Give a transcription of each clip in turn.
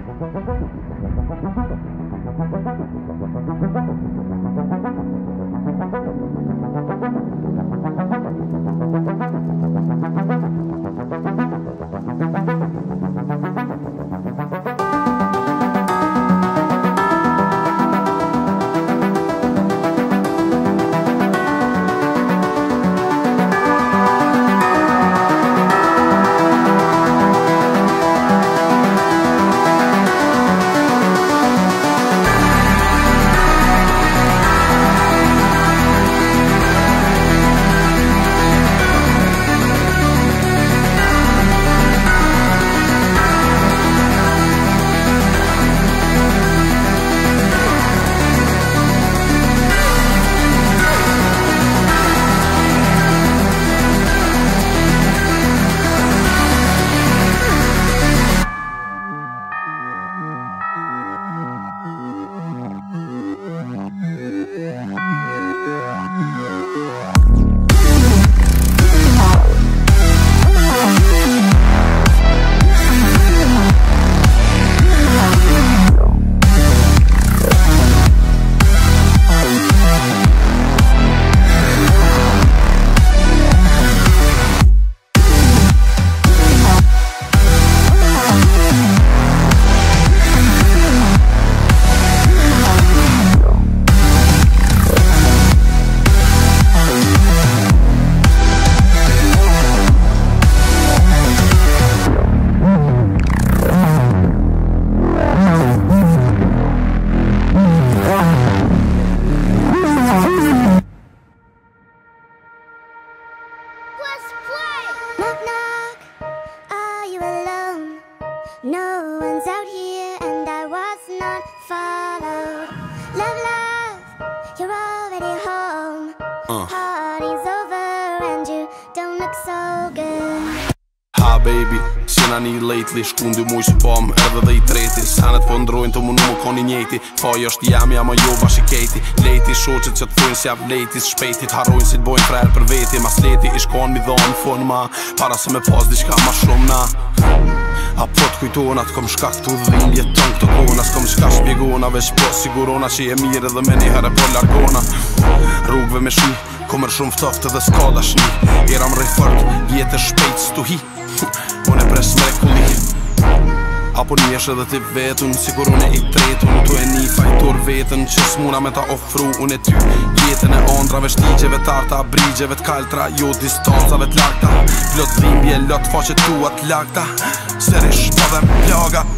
Knock, knock, are you alone? No one's out here and I was not followed. Love, love, you're already home. Party's over and you don't look so good. Ha baby, s'jena një lately, shku ndy muj që pom edhe dhe I treti. Senet po ndrojnë të mu koni njeti. Faj është jam ama jo bashiketi. Leti shoqet që t'thojnë s'jav letis. Shpejtit harrojnë si t'bojnë frerë për veti. Mas leti ish kon mi dhonë fun ma, para se me pas diçka ma shumë na. A po t'kujtona t'kom shka këtu dhim jeton këto kona. S'kom shka shpjegona, veç po sigurona që je mirë edhe me njëherë po largona. Rrugve me shi, komër shumë ftoft edhe s'ka dashni. Eram rej fort, vjetë shpejt s'tu hi. Unë e pres mrekulli. Apo njesh edhe ti vetun, sigur unë e I tretun. Tu e një fajtur vetën që s'muna me ta ofru. Unë e ty jetën e ondrave, shtigjeve tarta, brigjeve t'kaltra, jo distancave t'lakta. Plot dhimbje, lot faqet tua t'lakta. Serish pa dhe m'plaga.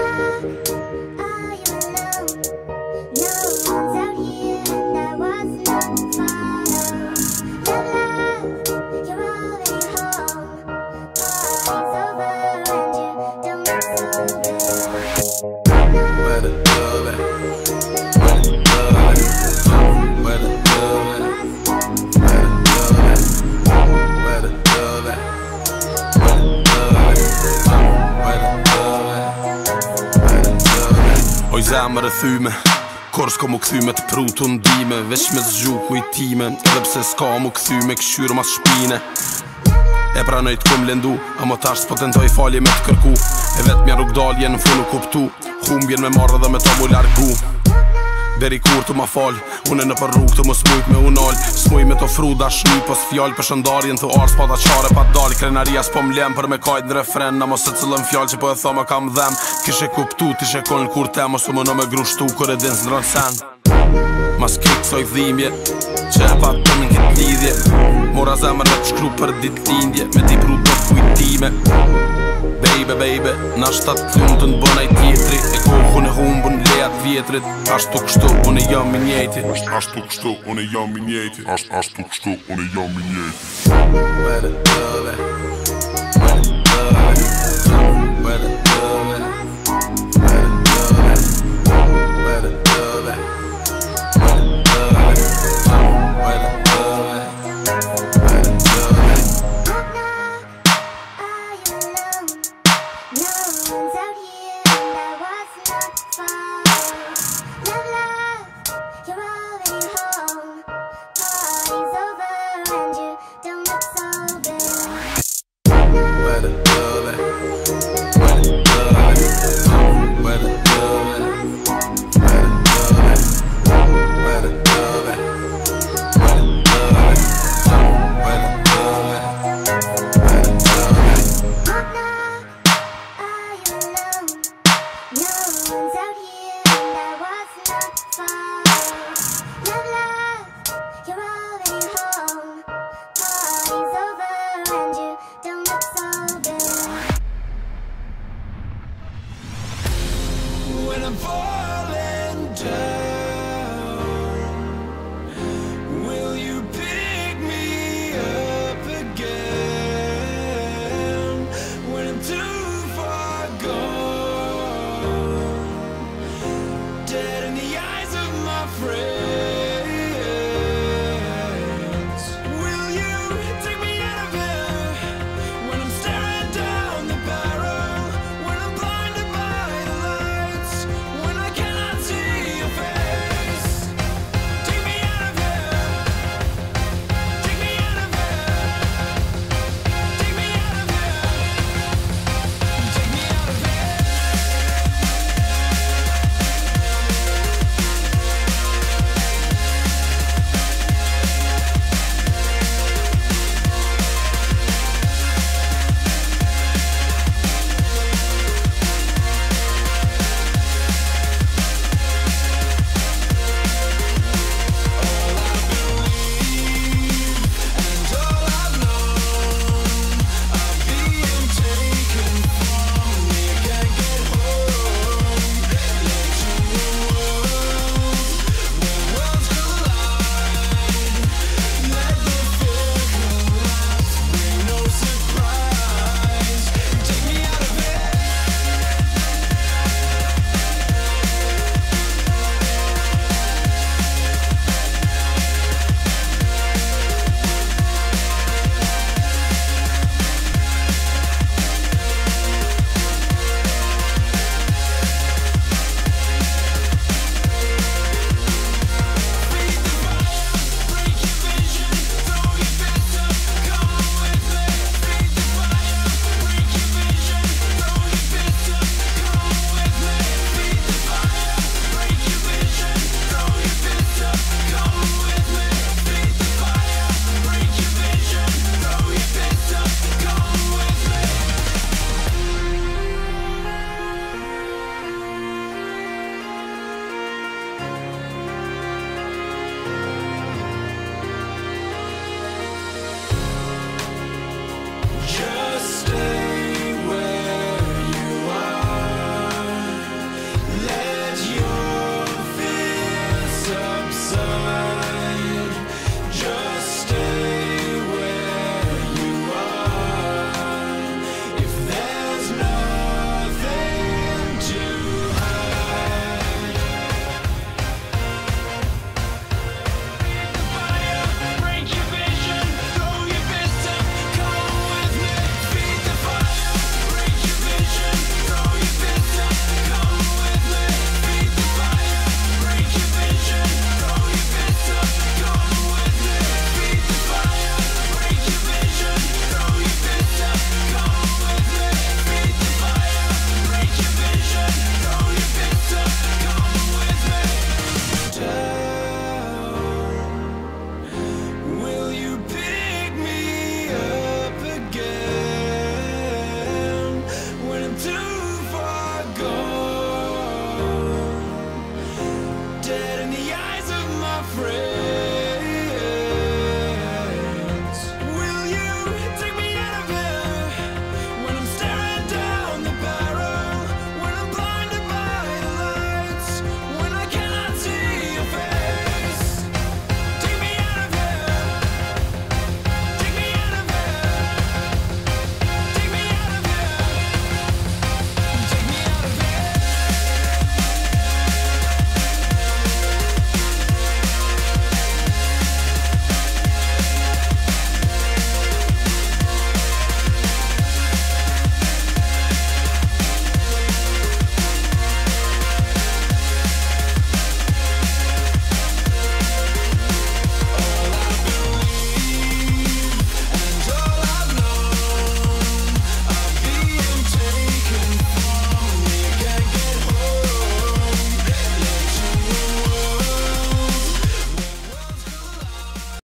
Oj zemër e thyme, kur s'ko mu këthyme t'pru të ndime. Veç me zgju kujtime, edhe pse s'ka mu këthyme këshyrë mas shpine. E pranoj t'kum lendu, a mo tash s'po tentoj falje me t'kërku. E vet mja rrugdalje në funu kuptu, humbjen me marrë dhe me ta mu largu. Deri kur të ma fal, une në për rrug të mos mujt me unal. S'muj me t'ofru dashni, po s'fjall për shëndarjen të ars pa ta qare pa dal. Krenaria s'po m'lem për me kajt në refren, na mos e cëllën fjall që po e thome kam dhem. Kishe kuptu, t'ishe kon kur tem, mos të më në me grushtu kër e din s'ndron sen. Mas kik soj dhimje, që e pa të min kit lidhje. Mora zemër me t'shkru për dit lindje, me t'i pru të kujtime. Baby, baby, na shtat t'lumë të n'bënaj tjetri. E kohun e humbun lejat vjetrit. Ashtu kështu, unë jam I njejti. Ashtu kështu, unë jam I njejti. Ashtu kështu, unë jam I njejti. Where the love at? Where the love at? Where the love at? Where the love at? Where the love at? Where the love at? Where the love at? Where the love at? No one's out here and I was not followed. Love, love, you're already home. Party's over and you don't look so good. I'm falling down.